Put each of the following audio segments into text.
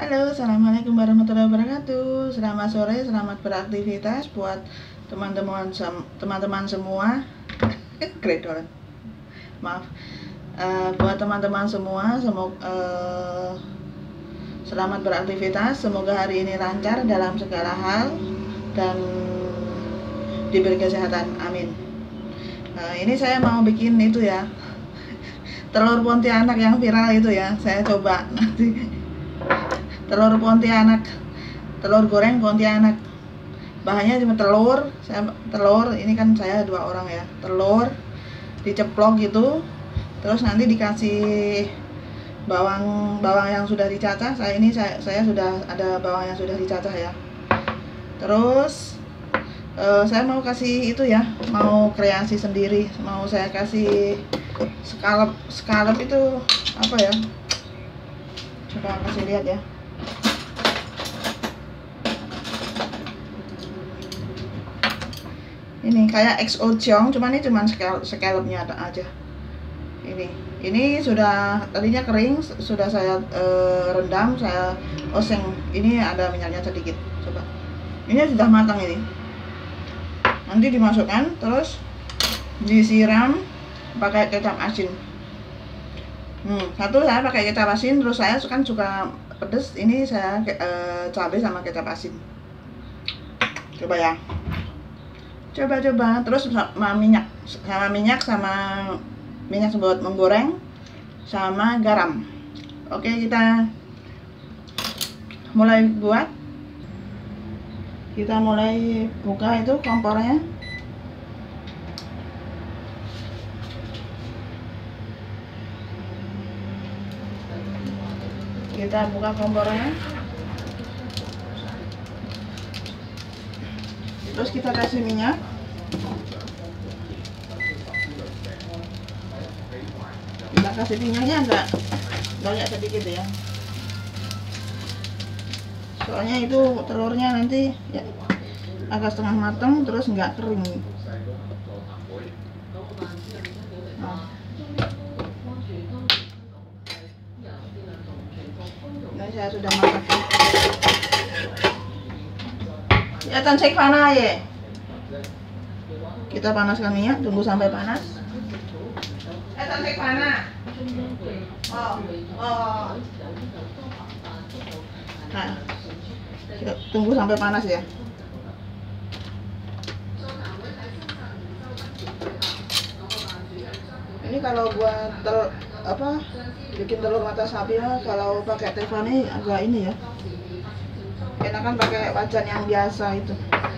Halo, assalamualaikum warahmatullahi wabarakatuh. Selamat sore, selamat beraktivitas buat teman-teman semua. Gredolan. Maaf. Buat teman-teman semua, semoga selamat beraktivitas. Semoga hari ini lancar dalam segala hal dan diberi kesehatan. Amin. Ini saya mau bikin itu ya, telur Pontianak yang viral itu ya. Saya coba nanti. Telur Pontianak, telur goreng Pontianak. Bahannya cuma telur, ini kan saya 2 orang ya. Telur diceplok gitu, terus nanti dikasih bawang yang sudah dicacah. Saya sudah ada bawang yang sudah dicacah ya. Terus saya mau kasih itu ya, mau kreasi sendiri, mau saya kasih scallop itu apa ya? Coba kasih lihat ya. Ini kayak XO Cheong, cuman ini cuman scallopnya aja. Ini sudah tadinya kering, sudah saya rendam, saya oseng. Ini ada minyaknya sedikit. Coba. Ini sudah matang ini. Nanti dimasukkan, terus disiram pakai kecap asin. Satu saya pakai kecap asin, terus saya kan suka pedes. Ini saya cabai sama kecap asin. Coba ya. Coba terus sama minyak buat menggoreng sama garam. Oke, kita mulai buat. Kita mulai buka itu kompornya. Kita buka kompornya. Terus kita kasih minyak. Kita kasih minyaknya agak banyak sedikit ya. Soalnya itu telurnya nanti ya agak setengah matang, terus nggak kering. Nah, saya sudah masak. Ya, cek panas ya. Kita panaskan minyak, tunggu sampai panas. Cek panas. Nah, kita tunggu sampai panas ya. Ini kalau buat bikin telur mata sapi ya, kalau pakai teflon ini agak ini ya. Enakan pakai wajan yang biasa itu.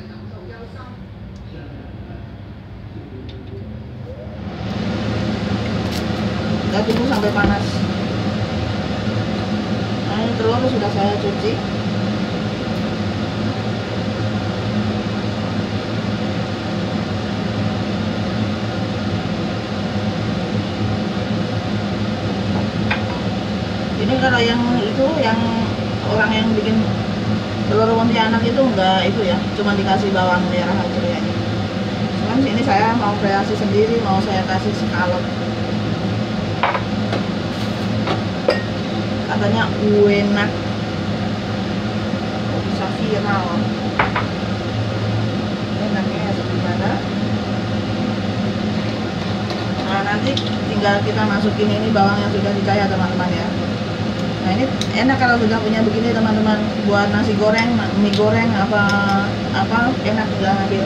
Kita tunggu sampai panas. Nah, ini telur sudah saya cuci. Ini kalau yang itu, yang orang yang bikin telur Pontianak itu enggak itu ya, cuma dikasih bawang merah aja ya. Cuman ini saya mau kreasi sendiri, mau saya kasih scallop. Katanya enak, bisa viral. Enaknya segimana? Nah, nanti tinggal kita masukin ini bawang yang sudah dicacah teman-teman ya. Nah, ini enak kalau sudah punya begini teman-teman, buat nasi goreng, mie goreng, apa enak, udah ambil.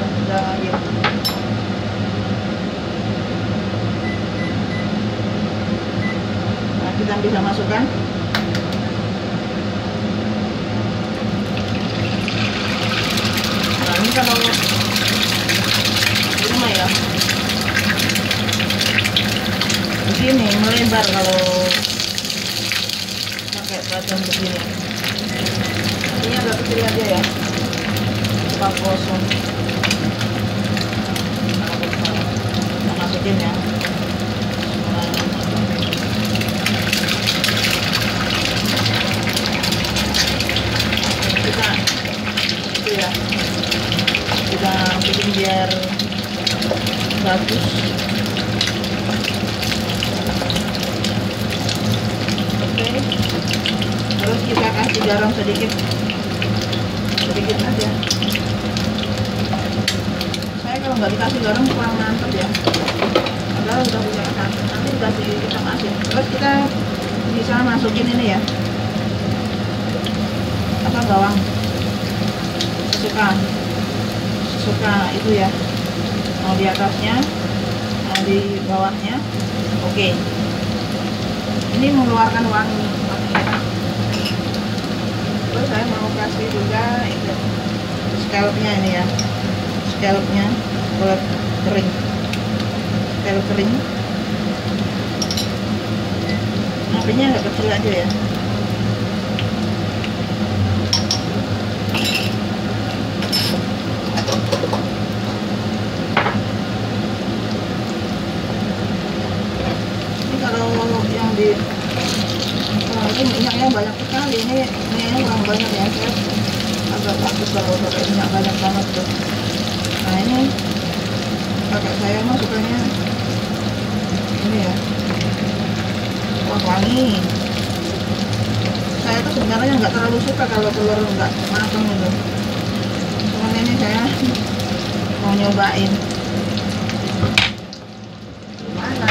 Nah, kita bisa masukkan. Nah, ini kalau ini mah ya begini melebar kalau pakai begini. Ini agak kecil aja ya, cuma kosong. Kita masukin ya. Kita itu ya, kita bikin biar bagus. Terus kita kasih garam sedikit aja. Saya kalau nggak dikasih garam kurang mantap ya, padahal udah punya asin, nanti dikasih kita asin. Terus kita bisa masukin ini ya, apa, bawang sesuka itu ya, mau di atasnya mau di bawahnya. Oke, ini mengeluarkan wangi enak. Terus saya mau kasih juga itu scallopnya, ini ya, scallopnya buat kering, scallop kering. Apinya agak kecil aja ya. Ini kalau yang di ini minyaknya banyak sekali, ini minyaknya kurang banyak ya, saya agak takut kalau pakai minyak banyak banget tuh. Nah ini kakak saya mah sukanya ini ya, wah wangi. Saya tuh sebenarnya nggak terlalu suka kalau telur nggak matang gitu, cuman ini saya mau nyobain gimana.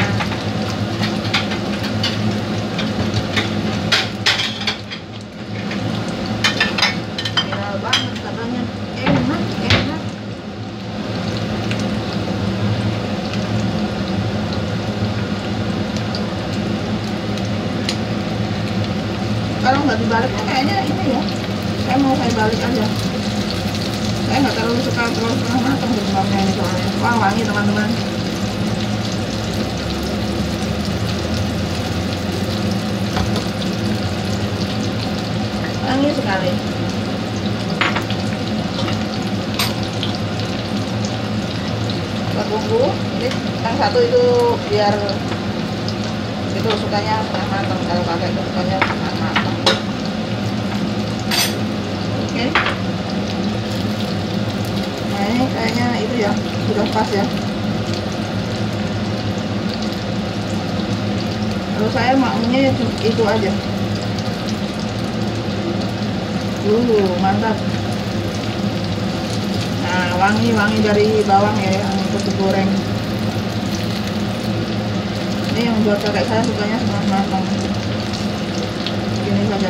Viral banget katanya, enak. Kalau nggak dibaliknya kayaknya ini ya, saya mau balik aja. Saya nggak terlalu suka telur setengah matang sebenarnya ini soalnya. Wah wangi teman-teman. Wangi sekali. Buat bumbu, ini yang satu itu biar itu sukanya setengah matang, kalau pakai itu sukanya setengah matang. Oke. Nah ini kayaknya itu ya, sudah pas ya. Kalau saya maunya itu aja. Mantap. Nah wangi dari bawang ya yang ikut digoreng. Ini yang buat kakek saya sukanya setengah matang. Begini saja.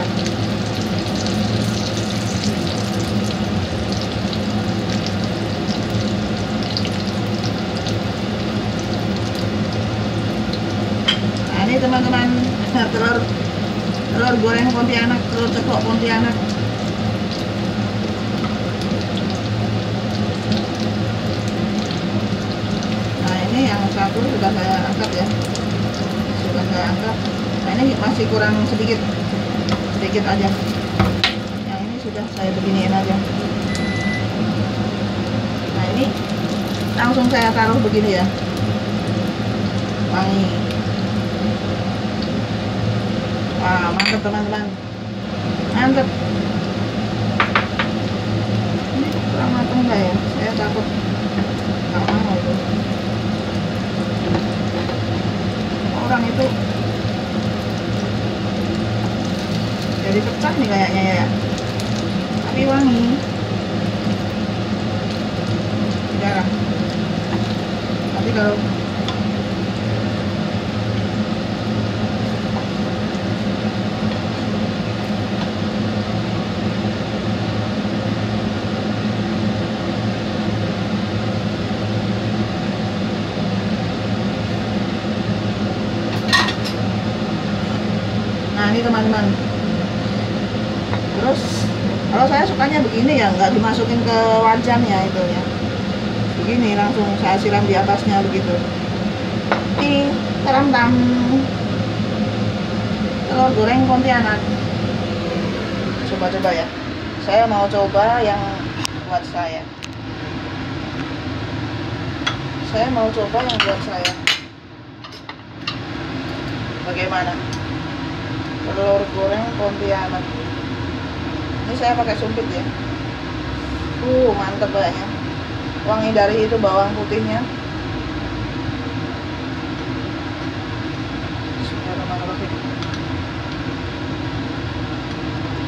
Nah ini teman-teman, telur goreng Pontianak, telur ceplok Pontianak. Nah ini yang satu sudah saya angkat ya, nah ini masih kurang sedikit aja. Yang ini sudah saya beginiin aja. Nah ini langsung saya taruh begini ya, wangi. Wah mantap teman-teman, mantap. Ini kurang matang nggak ya, saya takut nggak mau itu. Orang itu jadi pecah nih kayaknya ya, tapi wangi. Jarang. Tapi kalau nah ini teman-teman, terus kalau saya sukanya begini ya, nggak dimasukin ke wajannya itu ya, begini langsung saya siram di atasnya begitu. Ini teram-tam telur goreng Pontianak. Coba-coba ya, saya mau coba yang buat saya mau coba yang buat saya. Bagaimana telur goreng Pontianak ini? Saya pakai sumpit ya. Mantep banget, wangi dari itu bawang putihnya. Bismillahirrahmanirrahim.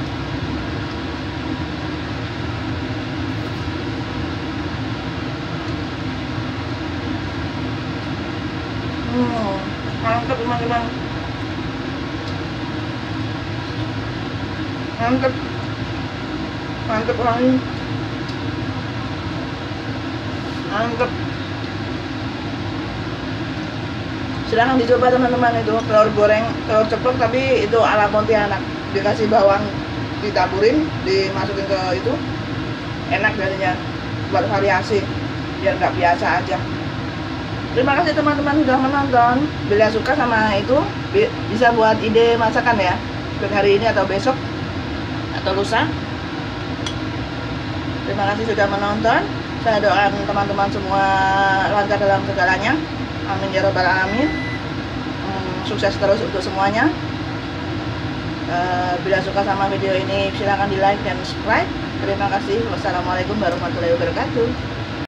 Mantep, mantep wangi, mantep. Silahkan dicoba teman-teman, itu telur goreng, telur ceplok tapi itu ala Pontianak, dikasih bawang, ditaburin, dimasukin ke itu, enak biasanya, buat variasi biar nggak biasa aja. Terima kasih teman-teman sudah menonton. Bila suka sama itu bisa buat ide masakan ya, buat hari ini atau besok atau lusa. Terima kasih sudah menonton. Saya doakan teman-teman semua lancar dalam segalanya. Amin ya robbal alamin. Sukses terus untuk semuanya. Bila suka sama video ini silahkan di like dan subscribe. Terima kasih. Wassalamualaikum warahmatullahi wabarakatuh.